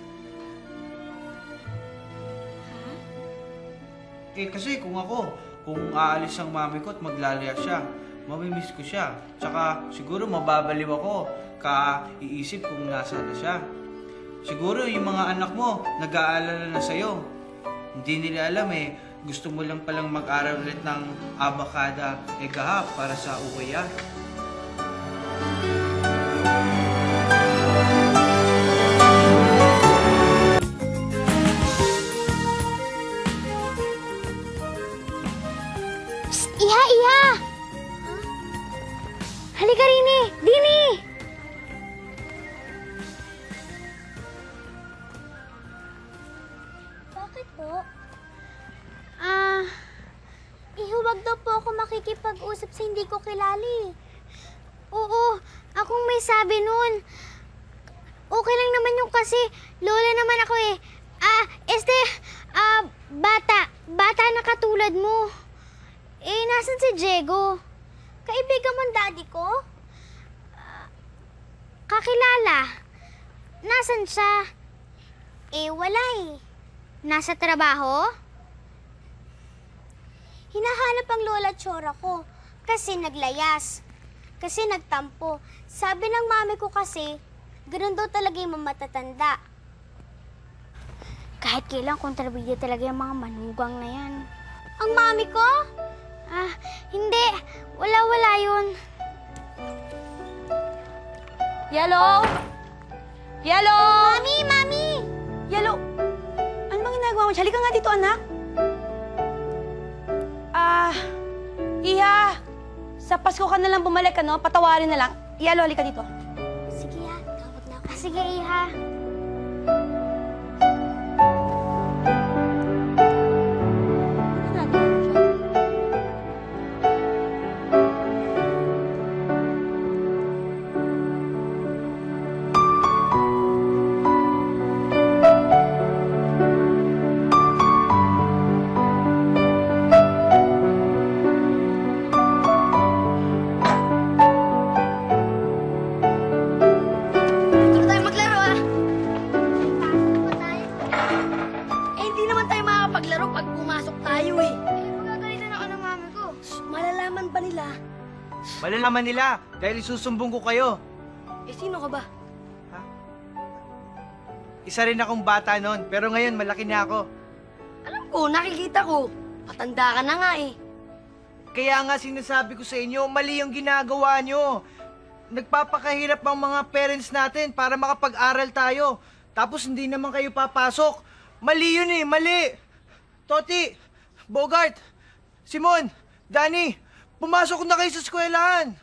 Ha? Eh, kasi kung ako, kung aalis ang mami ko at maglalaya siya, mamimiss ko siya. Tsaka, siguro mababaliw ako ka-iisip kung nasa na siya. Siguro yung mga anak mo, nag-aalala na sa'yo. Hindi nila alam eh, gusto mo lang palang mag-aral ulit ng abakada e kahap para sa uwaya. Psst! Iha! Iha! Huh? Halika rin eh! Dini! Bakit po? Ah, ihuwag daw po ako makikipag-usap sa hindi ko kilali. Oo, akong may sabi nun. Okay lang naman yung kasi lola naman ako eh. Ah, este, ah, bata, bata na katulad mo. Eh, nasan si Diego? Kaibigan mo ang daddy ko? Ah, kakilala. Nasan siya? Eh, wala eh. Nasa trabaho? Hinahanap ang lola tsura ko kasi naglayas. Kasi nagtampo. Sabi ng mami ko kasi, ganun daw talaga yung mamatatanda. Kahit kailan kontrabida talaga yung mga manugang na yan. Ang mami ko? Ah, hindi. Wala-wala yun. Yellow? Yellow! Mami! Mami! Yellow! Ano bang ginagawa mo? Halika nga dito, anak. Ah, Iha, sa Pasko ka na lang bumalik, ano? Patawarin na lang. Yellow, halika dito. Sige ha, tawag na ako. Ah, sige, Iha. Malalaman nila dahil isusumbong ko kayo. Eh, sino ka ba? Isa rin akong bata noon, pero ngayon malaki na ako. Alam ko, nakikita ko. Patanda ka na nga eh. Kaya nga sinasabi ko sa inyo, mali yung ginagawa nyo. Nagpapakahirap ang mga parents natin para makapag-aral tayo. Tapos hindi naman kayo papasok. Mali yun eh, mali. Toti, Bogart, Simon, Danny, pumasok na kayo sa eskwelahan.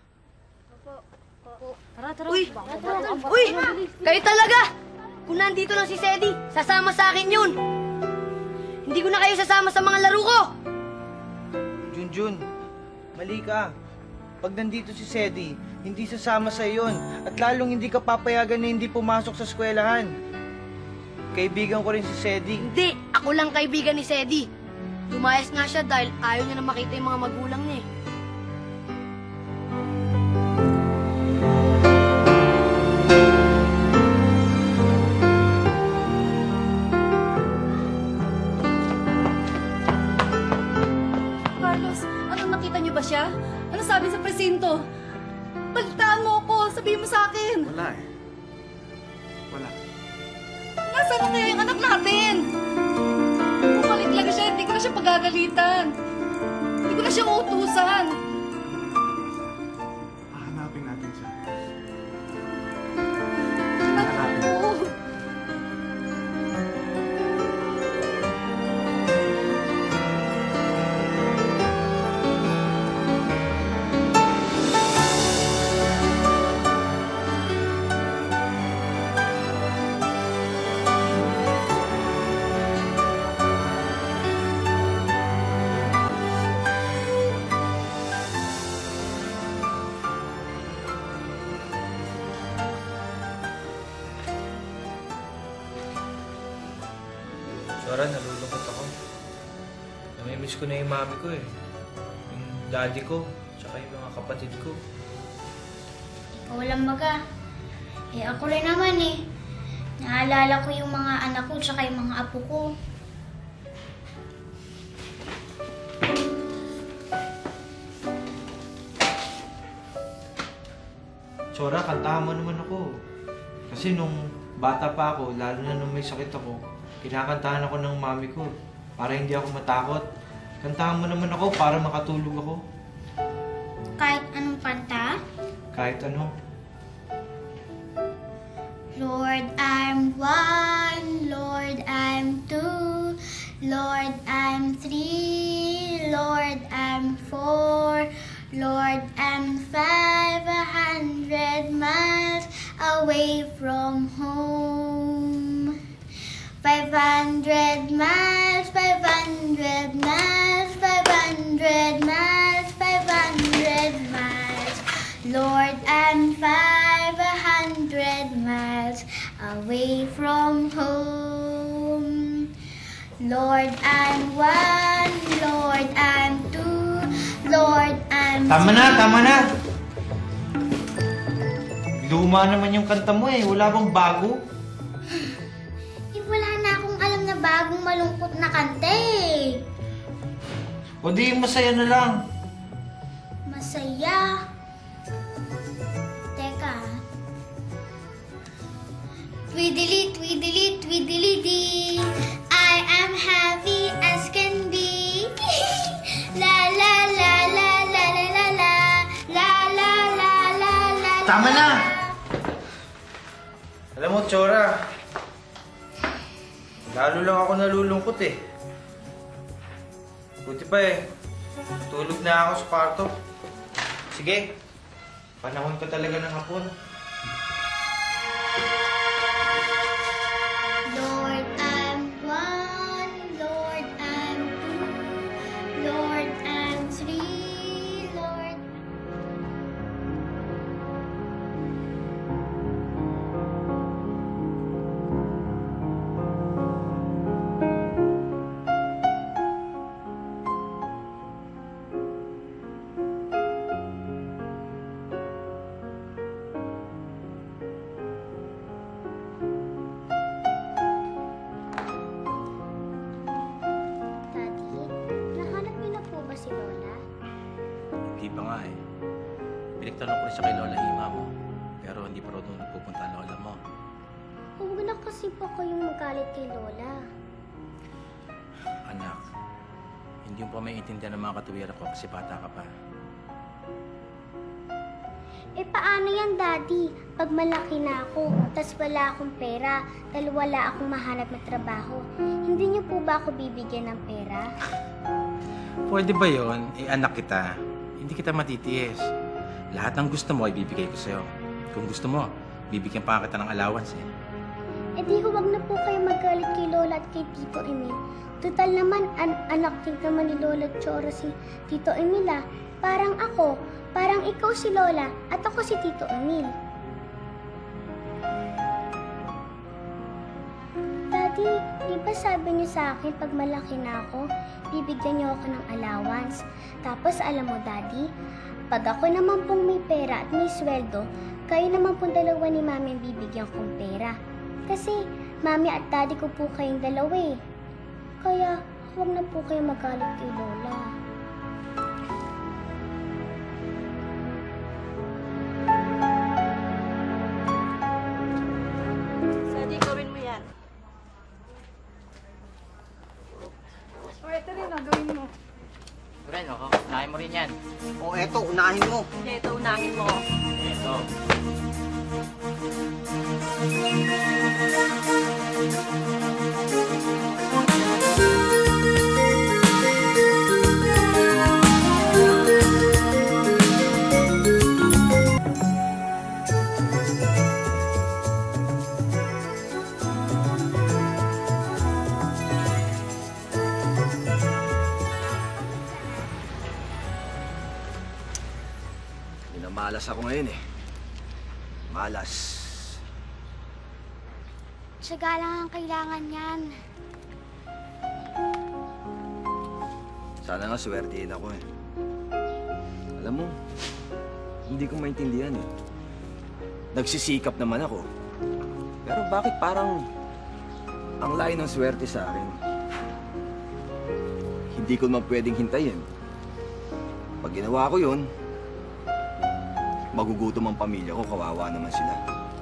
Tara, tara. Uy! Uy! Kayo talaga! Kung nandito lang si Sedi, sasama sa akin yun. Hindi ko na kayo sasama sa mga laro ko. Junjun, mali ka. Pag nandito si Sedi, hindi sasama sa iyon. At lalong hindi ka papayagan na hindi pumasok sa eskwelahan. Kaibigan ko rin si Sedi. Hindi! Ako lang kaibigan ni Sedi. Lumayas nga siya dahil ayaw niya na makita yung mga magulang niya eh. Carlos, ano nakita niyo ba siya? Ano sabi sa presinto? Balitaan mo ako, sabihin mo sa akin. Wala eh. Wala. Nasaan na kaya yung anak natin? Bumalik lang siya, hindi ko na siya pagagalitan. Hindi ko na siya uutusan. Chora, nalulungkot ako. Namimiss ko na yung mami ko eh. Yung daddy ko, tsaka yung mga kapatid ko. Ikaw lang baga. Eh ako rin naman eh. Naalala ko yung mga anak ko tsaka yung mga apo ko. Chora, kantahan mo naman ako. Kasi nung bata pa ako, lalo na nung may sakit ako, kinakantahan ako ng mami ko para hindi ako matakot. Kantahan mo naman ako para makatulog ako. Kahit anong kanta? Kahit ano. Lord, I'm one. Lord, I'm two. Lord, I'm three. Lord, I'm four. Lord, I'm five hundred miles away from home. Five hundred miles, five hundred miles, five hundred miles, five hundred miles. Lord, I'm five hundred miles away from home. Lord, I'm one. Lord, I'm two. Lord, I'm Tama na, tama na! Luma naman yung kanta mo eh. Wala bang bago? Eh, wala na akong alam na bagong malungkot na kanta eh. O di masaya na lang. Masaya. Teka. Tweedly, tweedly, tweedly dee. I am happy as can be. La la la la la la la la. La la la la la. Tama na! Alam mo, Chora, lalo lang ako nalulungkot eh. Buti pa eh, tulog na ako sa kwarto. Sige, panahon ko talaga ng hapon. Lord, I'm one. Lord, I'm two. Lord, I'm three. Lord. Daddy, nahanap niyo na po ba si Lola? Hindi pa nga eh. Pinagtanong ko rin siya kay Lola Hima mo. Pero hindi pa rin doon nagpupunta ang Lola mo. Huwag na kasi po kayong magalit kay Lola. Anak, hindi mo pa may intindihan ng mga katuwiran ko kasi bata ka pa. Eh paano yan, Daddy? Pag malaki na ako, tas wala akong pera, dahil wala akong mahanap na trabaho, hindi niyo po ba ako bibigyan ng pera? Pwede ba yon? Eh, anak kita. Hindi kita matitiis. Lahat ng gusto mo, ibibigay ko sa'yo. Kung gusto mo, bibigyan pa kita ng allowance eh. Eh di huwag na po kayo magalit kay Lola at kay Tito Emil. Total naman, an anak din naman ni Lola Chora si Tito Emil ah. Parang ako, parang ikaw si Lola at ako si Tito Emil. Daddy, di ba sabi niyo sa akin pag malaki na ako, bibigyan niyo ako ng allowance? Tapos alam mo, Daddy, pag ako naman pong may pera at may sweldo, kayo naman pong dalawa ni Mami ang bibigyan kong pera. Kasi Mami at Daddy ko po kayong dalawa eh. Kaya huwag na po kayo magalit kay Lola. Sadi, gawin mo yan. O, ito rin, oh, gawin mo. Ren, oh, unahin mo rin yan. O, eto, unahin mo. Hindi, ito unahin mo. Eto. Malas ako ngayon eh. Malas. Tiyaga lang ang kailangan yan. Sana nga swertihin ako eh. Alam mo, hindi ko maintindihan eh. Nagsisikap naman ako. Pero bakit parang ang layo ng swerte sa akin? Hindi ko naman pwedeng hintayin. Pag ginawa ko yun, magugutom ang pamilya ko, kawawa naman sila.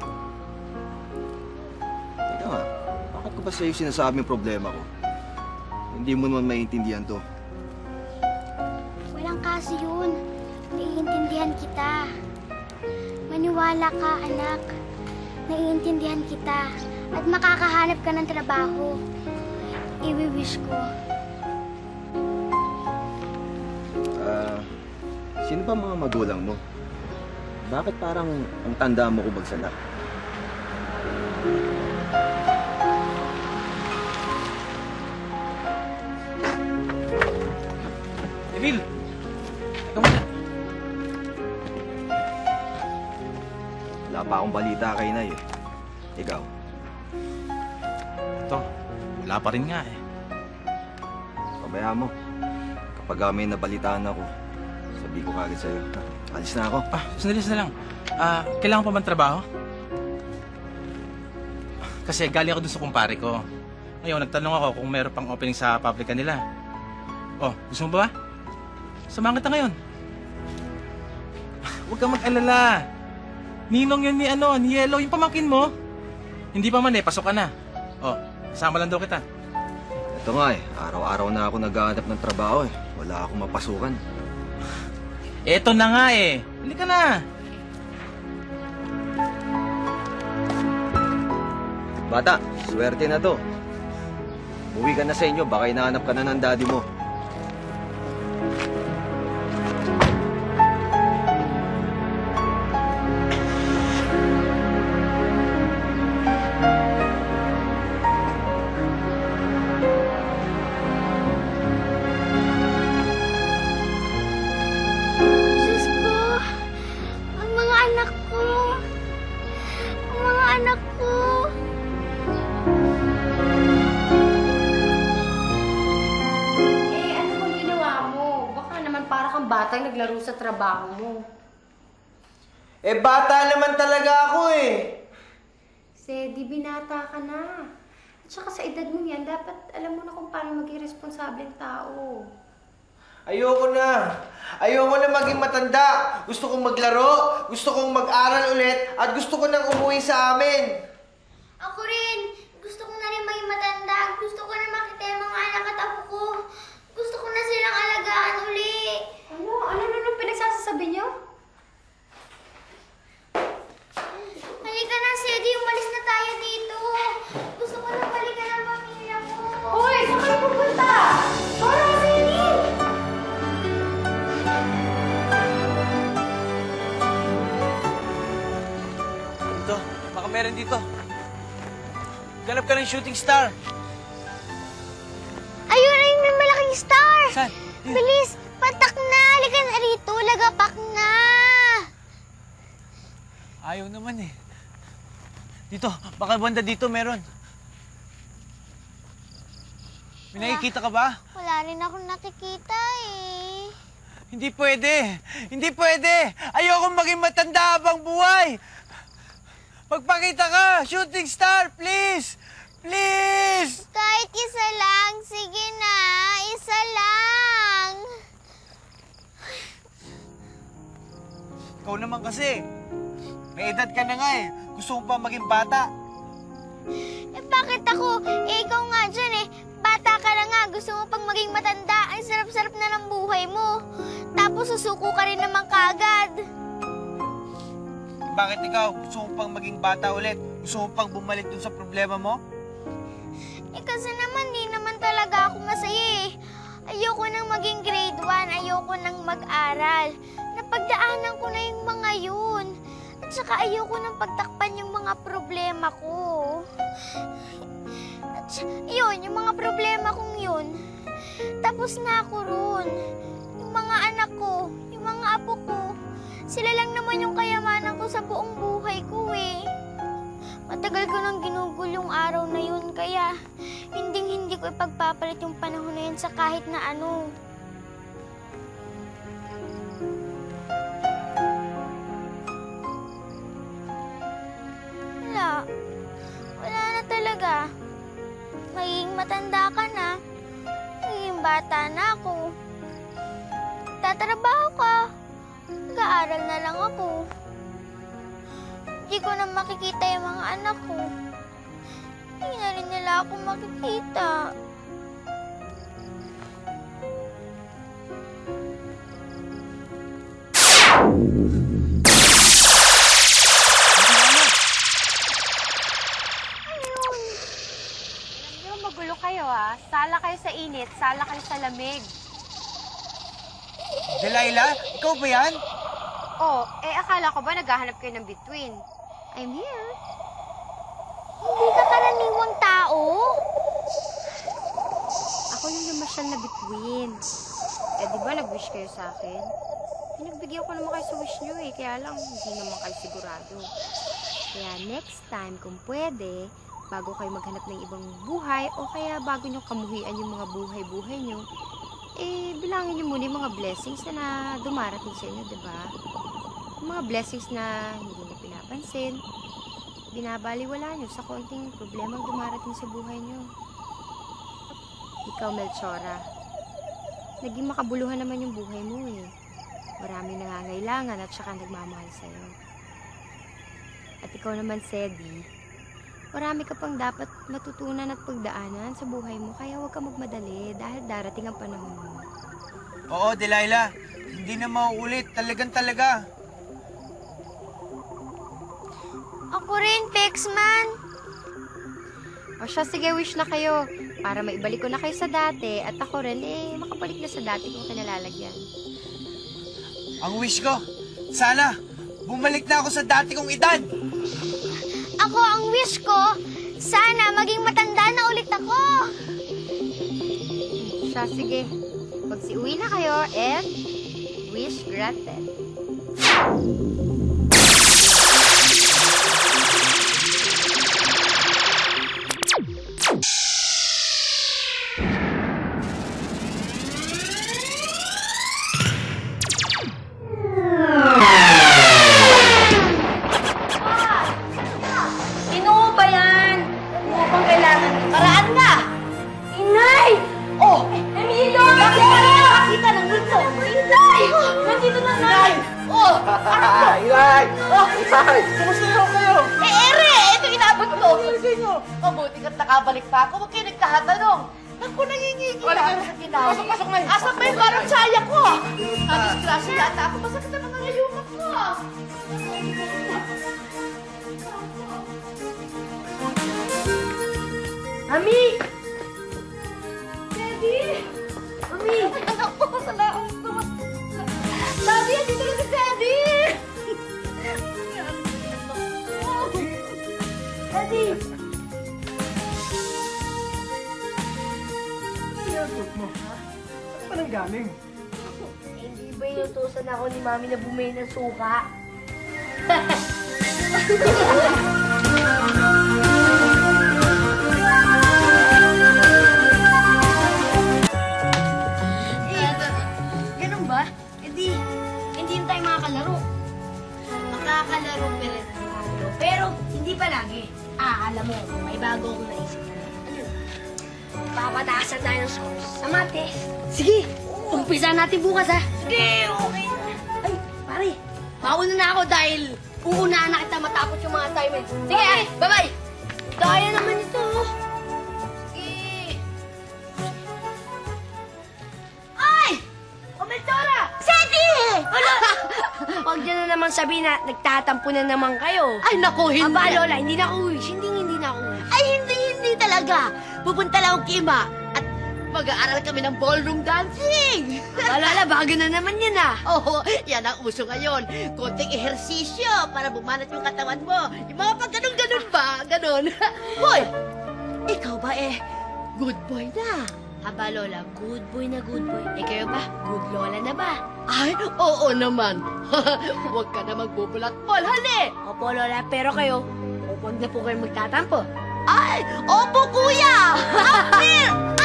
Teka nga, bakit ko ba sa'yo sinasabing problema ko? Hindi mo naman maintindihan to. Walang kaso yun. Naiintindihan kita. Maniwala ka, anak. Naiintindihan kita. At makakahanap ka ng trabaho. Iwi-wish ko. Ah, sino ba mga magulang mo? Bakit parang ang tanda mo ko bagsanak? Emil! Ikaw muna. Wala pa akong balita kay Nay eh. Ikaw? Ito, wala pa rin nga eh. Pabayaan mo. Kapag uh, may nabalitaan ako, sabi ko kagad sa'yo. Alis na ako. Ah, sandali na lang. Ah, kailangan pa bang trabaho? Kasi galing ako dun sa kumpare ko. Ngayon, nagtanong ako kung meron pang opening sa pabrika nila. Oh, gusto mo ba? Samahan kita ngayon. Huwag kang mag-alala. Ninong yun ni ano, ni Yellow, yung pamangkin mo. Hindi pa man eh, pasok ka na. Oh, kasama lang daw kita. Ito nga eh, araw-araw na ako naghahanap ng trabaho eh. Wala akong mapasukan. Eto na nga eh. Halika na. Bata, swerte na to. Uwi ka na sa inyo, baka hinahanap ka na ng daddy mo. Diyos ko! Ang mga anak ko! Ang mga anak ko! Eh, ano bang ginawa mo? Baka naman para kang batang naglaro sa trabaho mo. Eh, bata naman talaga ako eh. Sedi, binata ka na. At saka sa edad mo yan, dapat alam mo na kung paano maging responsableng tao. Ayoko na. Ayoko na maging matanda. Gusto kong maglaro, gusto kong mag-aral ulit, at gusto ko nang umuwi sa amin. Ako rin! Gusto ko na rin maging matanda. Gusto ko na makita yung mga anak at apo ko. Gusto ko na silang alagaan uli. Ano? Ano na nung pinagsasasabi niyo? Halika na, Sedi. Umalis na tayo dito. Gusto ko na balikan ang pamilya ko. Hoy! Saan kayo pupunta? Tara, Sedi! Dito, baka meron dito. Ganap ka ng shooting star. Ayun, ayun, may malaking star. Saan? Bilis, patak na. Halika na rito. Lagapak na. Ayaw naman eh. Dito, baka banda dito meron. May nakikita ka ba? Wala rin akong nakikita eh. Hindi pwede. Hindi pwede. Ayokong maging matanda habang buhay. Magpakita ka! Shooting star, please! Please! Kahit isa lang. Sige na. Isa lang. Ikaw naman kasi. May edad ka na nga eh. Gusto mo pa maging bata. Eh bakit ako? Eh ikaw nga dyan eh. Bata ka na nga. Gusto mo pang maging matanda. Ang sarap-sarap na ng buhay mo. Tapos susuko ka rin naman kagad. Bakit ikaw? Gusto mo pang maging bata ulit? Gusto mo pang bumalik dun sa problema mo? Eh kasi naman, di naman talaga ako masaya eh. Ayoko nang maging grade one. Ayoko nang mag-aral. Napagdaanan ko na yung mga yun. At saka ayoko nang pagtakpan yung mga problema ko. At saka, yun, yung mga problema kong yun. Tapos na ako ron. Yung mga anak ko, yung mga apo ko, sila lang naman yung kayamanan ko sa buong buhay ko eh. Matagal ko nang ginugol yung araw na yun, kaya hinding-hindi ko ipagpapalit yung panahon na yun sa kahit na ano. talaga. Magiging matanda ka na. Magiging bata na ako. Tatrabaho ka. Mag-aaral na lang ako. Hindi ko na makikita yung mga anak ko. Hindi na rin nila ako makikita. Magulo kayo ah. Sala kayo sa init, sala kayo sa lamig. Delilah, ikaw ba yan? Oh, eh akala ko ba naghahanap kayo ng between? I'm here. Hindi ka karaniwang tao. Ako yung namasyal na between. Eh di ba nag-wish kayo sa akin? Pinagbigyan ko naman kayo sa wish nyo eh. Kaya lang, hindi naman kayo sigurado. Kaya next time, kung pwede, bago kayo maghanap ng ibang buhay o kaya bago nyo kamuhian yung mga buhay-buhay nyo, eh, bilangin nyo muna yung mga blessings na, na dumarating sa inyo, diba? Yung mga blessings na hindi nyo pinapansin, binabaliwala nyo sa konting problemang dumarating sa buhay nyo. Ikaw, Melchora, naging makabuluhan naman yung buhay mo eh. Maraming nangangailangan at saka nagmamahal sa'yo. At ikaw naman, Sedi, marami ka pang dapat matutunan at pagdaanan sa buhay mo, kaya huwag ka magmadali dahil darating ang panahon mo. Oo, Delilah. Hindi na mauulit. Talagang talaga. Ako rin, Pexman. O siya, sige, wish na kayo para maibalik ko na kayo sa dati at ako rin, eh, makabalik na sa dati kong kinalalagyan. Ang wish ko, sana bumalik na ako sa dati kong edad. Ako ang wish ko, sana maging matanda na ulit ako. Siya, sige. Magsiuwi na kayo and wish granted. Kumusta na kayo? Eh, ere! Ito inabot ko. Mabuti ka't nakabalik pa ako. Huwag kayo nagtatanong. Naku, nangingigil ako sa ginawa. Pasok, pasok na. Asan ba yung parang tsaya ko? Nadisgrasya yata ako. Masakit ang mga ngayumak ko. Mami! Daddy! Mami! Ako, salamat ko. Daddy, andito na si Daddy! Daddy! Sinagot mo, ha? Saan pa nang galing? Hindi ba inutusan ako ni Mami na bumili ng suka? Eh, ganun ba? Eh di, hindi na tayo makakalaro. Makakalaro pa rin tayo. Pero hindi pa lagi. Ah, alam mo, may bago akong naisip. Ano? Papataasan tayo ng scores sa mates. Sige, umpisa natin bukas ha. Sige, okay. Ay, pare, mauna na ako dahil uunahan na kita matapos yung mga assignments. Sige, okay. Bye-bye. Daya naman ito. Sige. Ay! O, Melchora! Seti! Wala! Huwag niyo na naman sabihin na nagtatampo na naman kayo. Ay, naku, hindi. Aba, Lola, hindi na ako wish. Hindi, hindi na ako wish. Ay, hindi, hindi talaga. Pupunta lang ako kay Ima at mag-aaral kami ng ballroom dancing. Aba, Lola, bago na naman yan ah. Oo, yan ang uso ngayon. Konting ehersisyo para bumanat yung katawan mo. Yung mga pag ganun-ganun ba? Ganun. Hoy, ikaw ba eh, good boy na? Aba, Lola, good boy na good boy. Eh, kayo ba? Good Lola na ba? Ay, oo naman. Huwag ka na magbubulat-bol, hali! Opo, Lola, pero kayo, huwag na po kayo magtatampo. Ay, opo, kuya! Apir!